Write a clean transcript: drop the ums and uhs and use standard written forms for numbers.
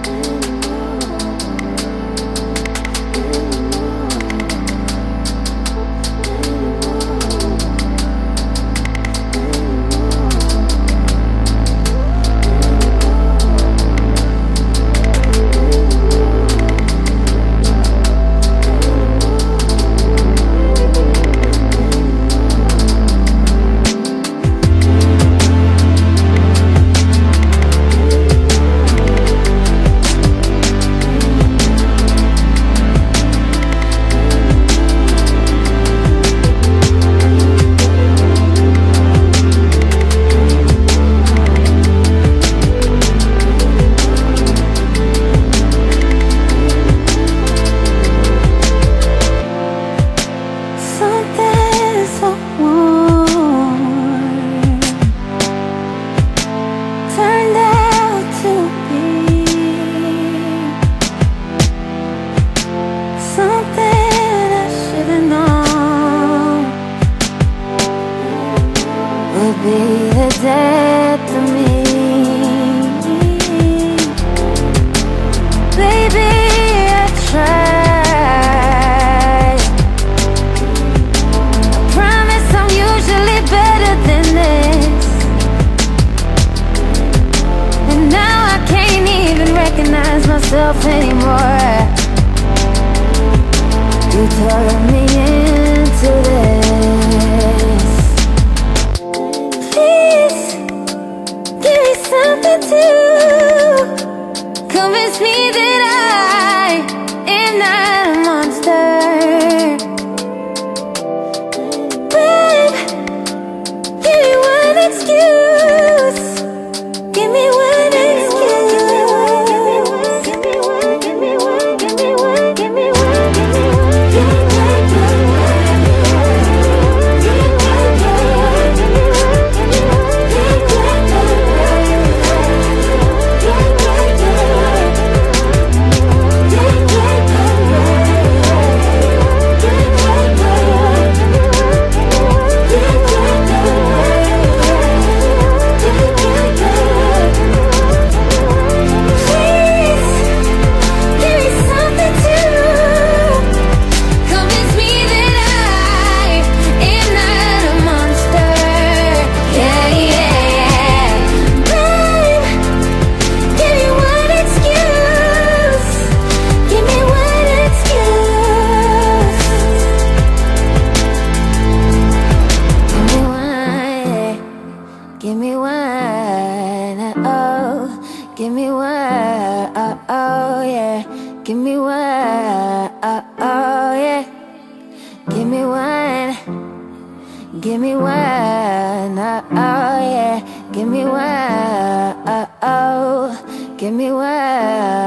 Anymore. You turned me into this. Please give me something to convince me that I am not a monster. Babe, give me one excuse. Give me one excuse. Give me one, oh, give me one, oh, yeah. Give me one, oh, yeah. Give me one, give me one, oh, yeah. Give me one, oh, give me one.